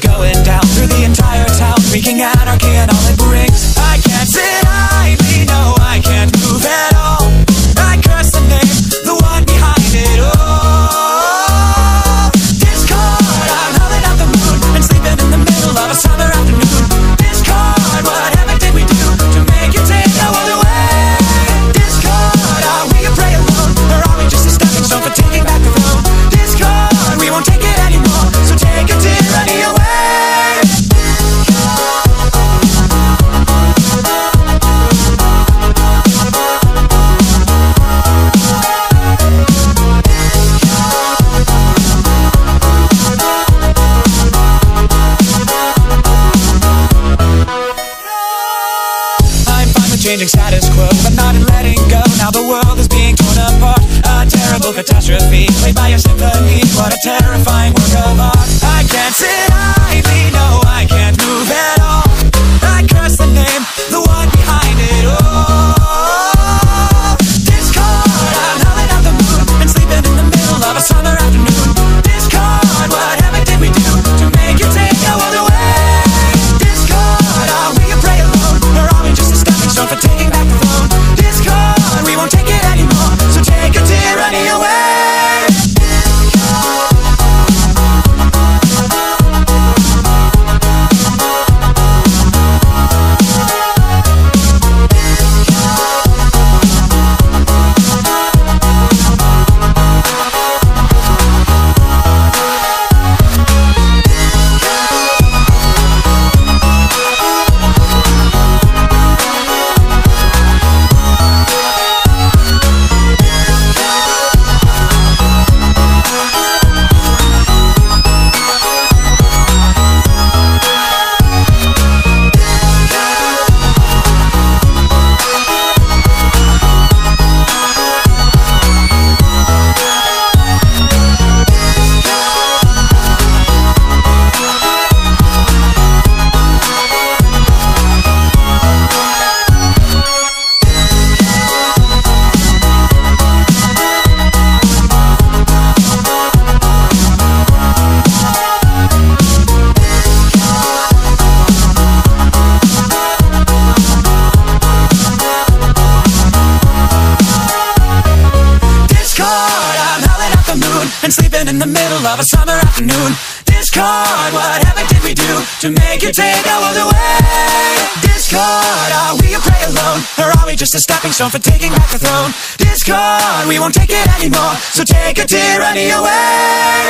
going down through the entire town, wreaking anarchy and all it brings. I can't sit idly, no, I can't move at all. I curse the name, the one behind it all. Discord, I'm howling at the moon and sleeping in the middle of a summer afternoon. Discord, what heaven did we do to make you take the world away? Discord, are we a prey alone, or are we just a stepping stone for taking back the throne? Discord, we won't take it anymore, so take a tyranny away. Changing status quo, but not in letting go. Now the world is being torn apart, a terrible catastrophe played by a symphony. What a terrifying work of art. I can't sit idly, no, I can't move at all. I curse the name, the one behind it all. Discord, I'm howling at the moon and sleeping in the middle of a summer afternoon. Discord, what heaven did we do to make you take the world away? Discord, are we a prey alone, or are we just a stepping stone for taking back the throne? Discord, we won't take it anymore, so take a tyranny away. And sleeping in the middle of a summer afternoon. Discord, what heaven did we do to make you take the world away? Discord, are we a prey alone, or are we just a stepping stone for taking back the throne? Discord, we won't take it anymore, so take a tyranny away.